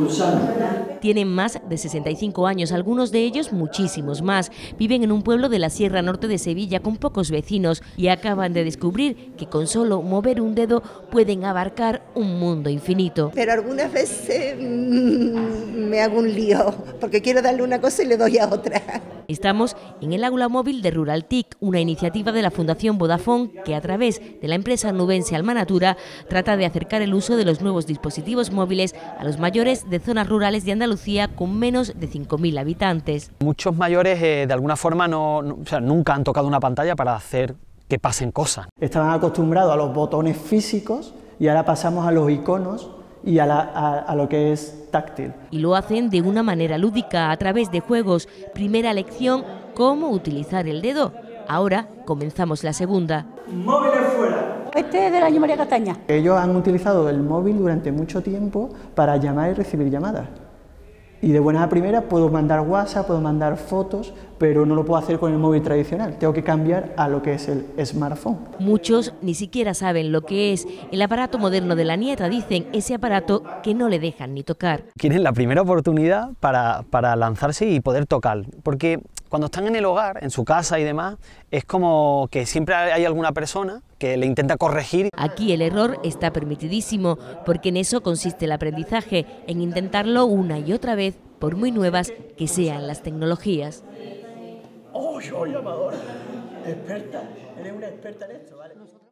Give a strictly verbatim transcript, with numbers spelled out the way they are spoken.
Tienen más de sesenta y cinco años, algunos de ellos muchísimos más. Viven en un pueblo de la Sierra Norte de Sevilla con pocos vecinos y acaban de descubrir que con solo mover un dedo pueden abarcar un mundo infinito. Pero algunas veces mmm, me hago un lío porque quiero darle una cosa y le doy a otra. Estamos en el aula móvil de Ruraltic, una iniciativa de la Fundación Vodafone que a través de la empresa nubense Almanatura trata de acercar el uso de los nuevos dispositivos móviles a los mayores de zonas rurales de Andalucía con menos de cinco mil habitantes. Muchos mayores eh, de alguna forma no, no, o sea, nunca han tocado una pantalla para hacer que pasen cosas. Estaban acostumbrados a los botones físicos y ahora pasamos a los iconos y a, la, a, a lo que es táctil. Y lo hacen de una manera lúdica a través de juegos. Primera lección, cómo utilizar el dedo. Ahora comenzamos la segunda. Móviles fuera. Este es del año María Castaña. Ellos han utilizado el móvil durante mucho tiempo para llamar y recibir llamadas. Y de buenas a primeras puedo mandar WhatsApp, puedo mandar fotos, pero no lo puedo hacer con el móvil tradicional. Tengo que cambiar a lo que es el smartphone. Muchos ni siquiera saben lo que es el aparato moderno de la nieta, dicen, ese aparato que no le dejan ni tocar. Quieren la primera oportunidad para, para lanzarse y poder tocar, porque cuando están en el hogar, en su casa y demás, es como que siempre hay alguna persona que le intenta corregir. Aquí el error está permitidísimo, porque en eso consiste el aprendizaje, en intentarlo una y otra vez, por muy nuevas que sean las tecnologías. ¡Oh, soy Amadora! Experta, eres una experta en esto, ¿vale?